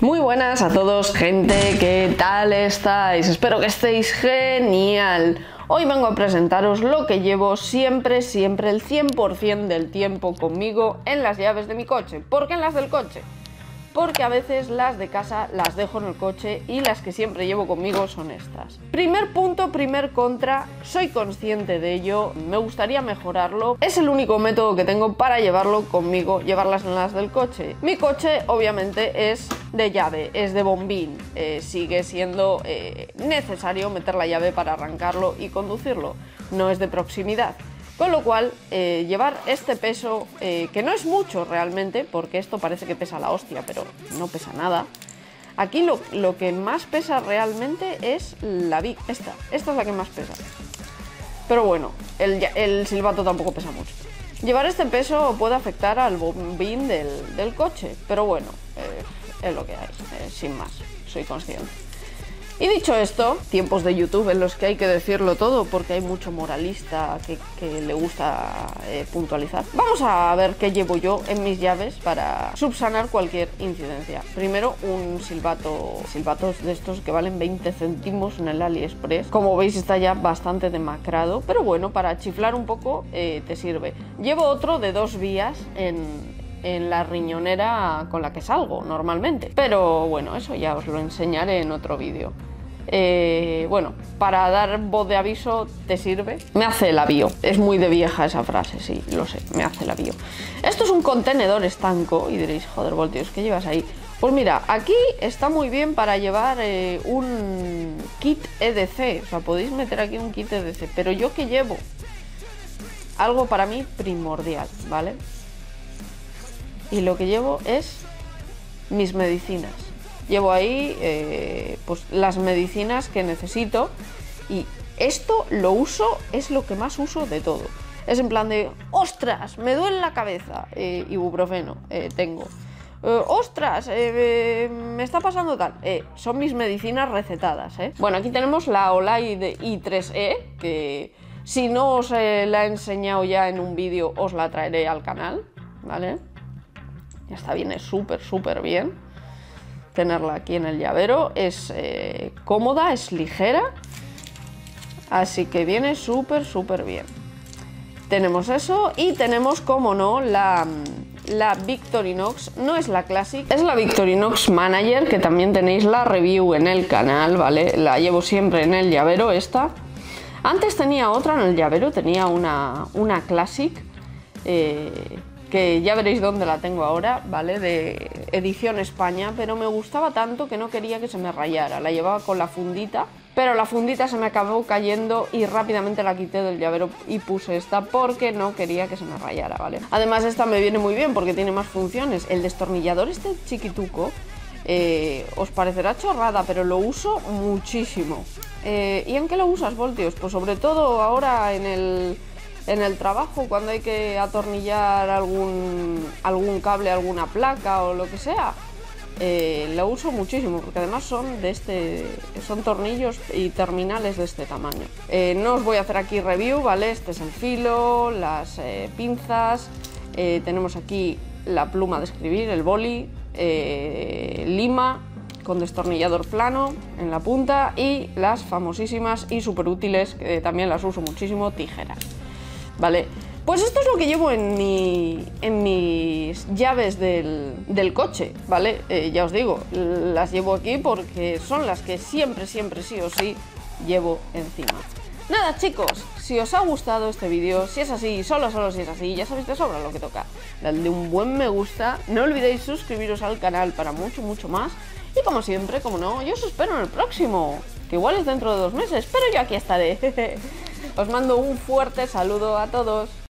Muy buenas a todos, gente, ¿qué tal estáis? Espero que estéis genial. Hoy vengo a presentaros lo que llevo siempre, el 100% del tiempo conmigo en las llaves de mi coche. ¿Por qué en las del coche? Porque a veces las de casa las dejo en el coche y las que siempre llevo conmigo son estas. Primer punto, primer contra, soy consciente de ello, me gustaría mejorarlo. Es el único método que tengo para llevarlo conmigo, llevarlas en las del coche. Mi coche obviamente es de llave, es de bombín, sigue siendo necesario meter la llave para arrancarlo y conducirlo, no es de proximidad. Con lo cual, llevar este peso, que no es mucho realmente, porque esto parece que pesa la hostia, pero no pesa nada. Aquí lo que más pesa realmente es la Vic, esta es la que más pesa. Pero bueno, el silbato tampoco pesa mucho. Llevar este peso puede afectar al bombín del coche, pero bueno, es lo que hay, sin más, soy consciente. Y dicho esto, tiempos de YouTube en los que hay que decirlo todo porque hay mucho moralista que le gusta puntualizar. Vamos a ver qué llevo yo en mis llaves para subsanar cualquier incidencia. Primero, un silbatos de estos que valen 20 céntimos en el AliExpress. Como veis está ya bastante demacrado, pero bueno, para chiflar un poco te sirve. Llevo otro de 2 vías en la riñonera con la que salgo normalmente, pero bueno, eso ya os lo enseñaré en otro vídeo. Bueno, para dar voz de aviso te sirve. Me hace el avío. Es muy de vieja esa frase, sí, lo sé, me hace el avío. Esto es un contenedor estanco y diréis, joder, Voltios, ¿qué llevas ahí? Pues mira, aquí está muy bien para llevar un kit EDC, o sea, podéis meter aquí un kit EDC, pero yo que llevo algo para mí primordial, ¿vale? Y lo que llevo es mis medicinas. Llevo ahí pues las medicinas que necesito y esto lo uso, es lo que más uso de todo. Es en plan de, ostras, me duele la cabeza, ibuprofeno tengo. Ostras, me está pasando tal. Son mis medicinas recetadas, ¿eh? Bueno, aquí tenemos la Olaid i3E, que si no os la he enseñado ya en un vídeo, os la traeré al canal, ¿vale? Esta viene súper bien. Tenerla aquí en el llavero es cómoda, es ligera, así que viene súper bien. Tenemos eso y tenemos, como no, la Victorinox, no es la Classic, es la Victorinox Manager, que también tenéis la review en el canal, ¿vale? La llevo siempre en el llavero esta. Antes tenía otra en el llavero, tenía una Classic, que ya veréis dónde la tengo ahora, ¿vale? De edición España, pero me gustaba tanto que no quería que se me rayara. La llevaba con la fundita, pero la fundita se me acabó cayendo y rápidamente la quité del llavero y puse esta porque no quería que se me rayara, ¿vale? Además esta me viene muy bien porque tiene más funciones. El destornillador este chiquituco, os parecerá chorrada, pero lo uso muchísimo. ¿Y en qué lo usas, Voltios? Pues sobre todo ahora en el trabajo, cuando hay que atornillar algún cable, alguna placa o lo que sea, lo uso muchísimo porque además son tornillos y terminales de este tamaño. No os voy a hacer aquí review, ¿vale? Este es el filo, las pinzas, tenemos aquí la pluma de escribir, el boli, lima con destornillador plano en la punta y las famosísimas y súper útiles, que también las uso muchísimo, tijeras. Vale, pues esto es lo que llevo en mis llaves del coche, ¿vale? Ya os digo, las llevo aquí porque son las que siempre, sí o sí, llevo encima. Nada, chicos, si os ha gustado este vídeo, si es así, solo si es así, ya sabéis de sobra lo que toca. Dadle un buen me gusta, no olvidéis suscribiros al canal para mucho más. Y como siempre, como no, yo os espero en el próximo, que igual es dentro de 2 meses, pero yo aquí estaré. Os mando un fuerte saludo a todos.